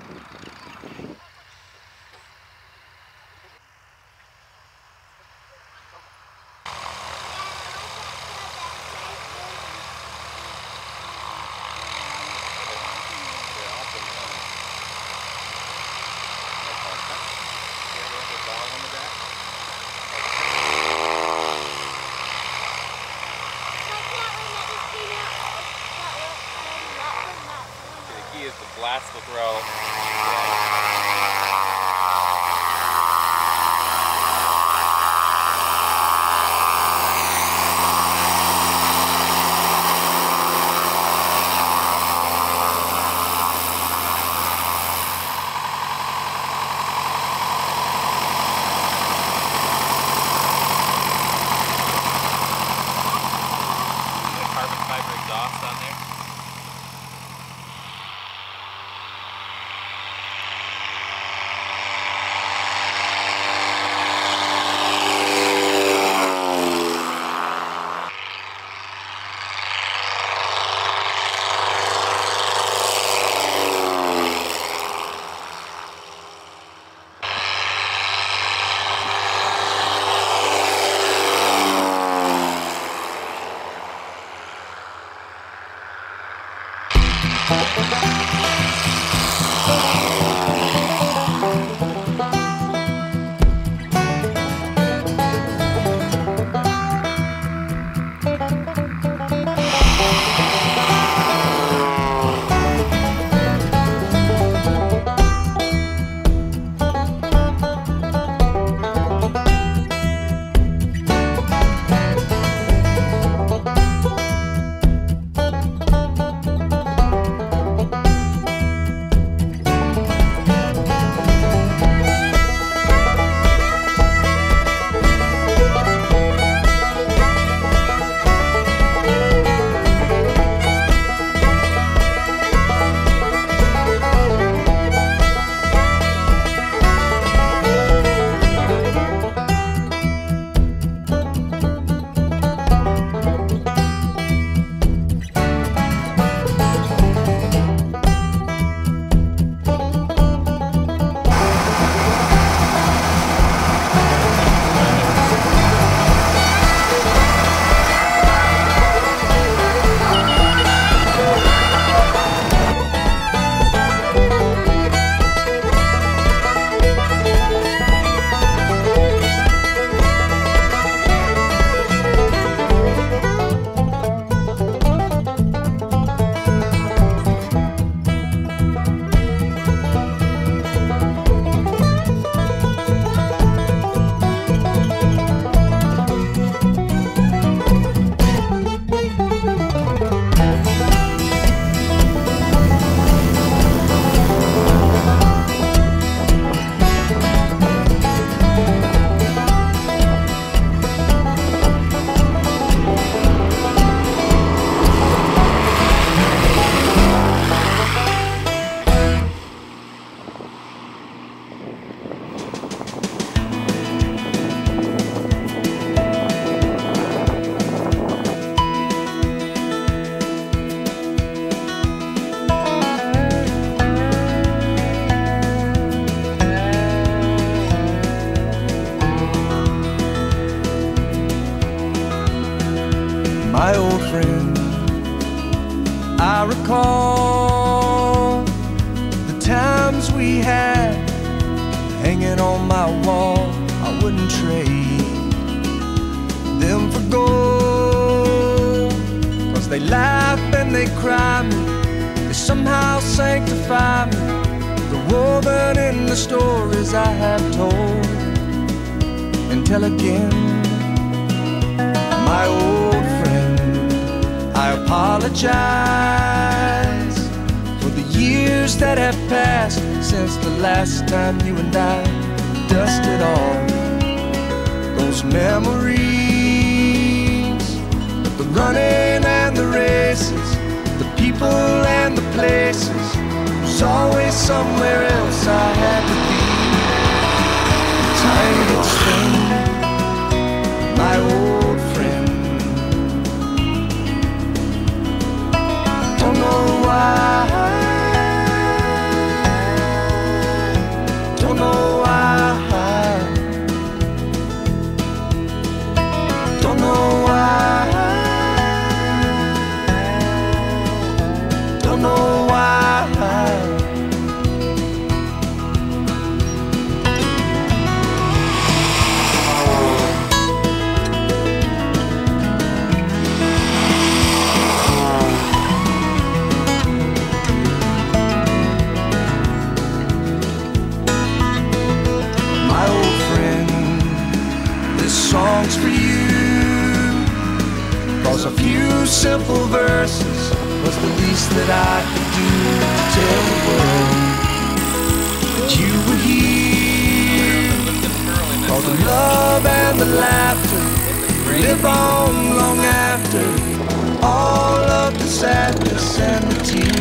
Is to blast the throw. Carbon fiber exhaust on there. my old friend. I recall the times we had hanging on my wall. I wouldn't trade them for gold, 'cause they laugh and they cry me, they somehow sanctify me. They're woven in the stories I have told and tell again. My old friend, I apologize for the years that have passed since the last time you and I dusted off those memories, the running and the races, the people and the places. There's always somewhere else I had to be. Time gets strange, my old friend. Don't know why laughter live on long after all of the sadness and the tears.